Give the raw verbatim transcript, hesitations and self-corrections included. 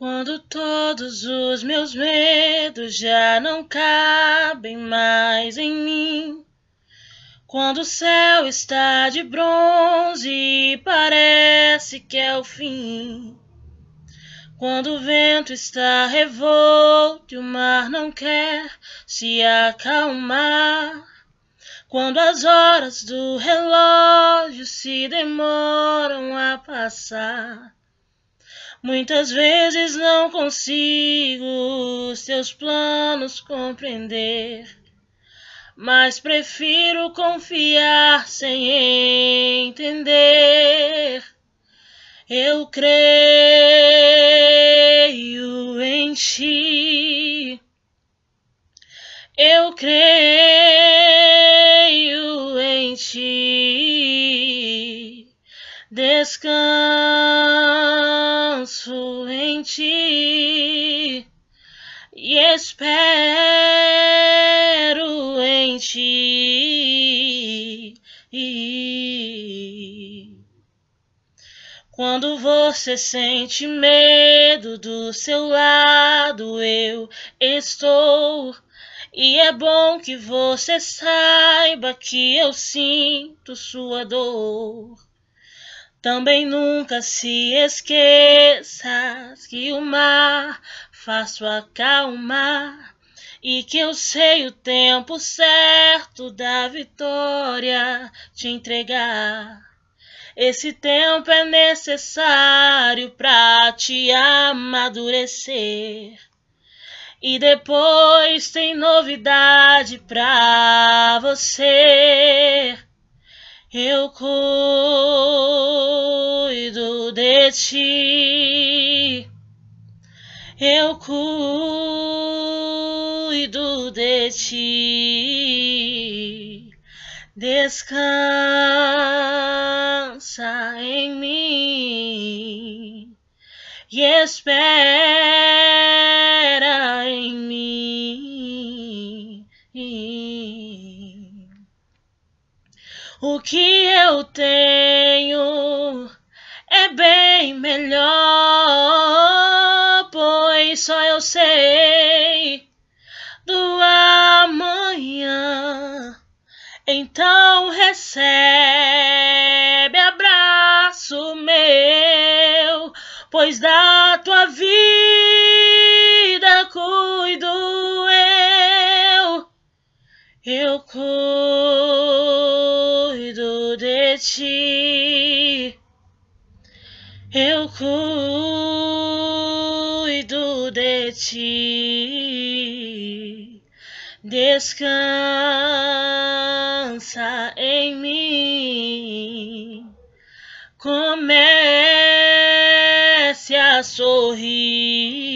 Quando todos os meus medos já não cabem mais em mim, quando o céu está de bronze e parece que é o fim, quando o vento está revolto e o mar não quer se acalmar, quando as horas do relógio se demoram a passar, muitas vezes não consigo os teus planos compreender, mas prefiro confiar sem entender. Eu creio em ti, eu creio em ti, descanso em ti e espero em ti. Quando você sente medo, do seu lado eu estou. E é bom que você saiba que eu sinto sua dor. Também nunca se esqueça que o mar faço acalmar e que eu sei o tempo certo da vitória te entregar. Esse tempo é necessário pra te amadurecer. E depois tem novidade pra você. Eu cuido de ti. Eu cuido de ti. Descansa em mim e espera em mim. O que eu tenho é bem melhor, pois só eu sei do amanhã. Então recebe abraço meu, pois da tua vida cuido eu. Eu cuido de ti. Eu cuido de ti. Descansa em mim, comece a sorrir.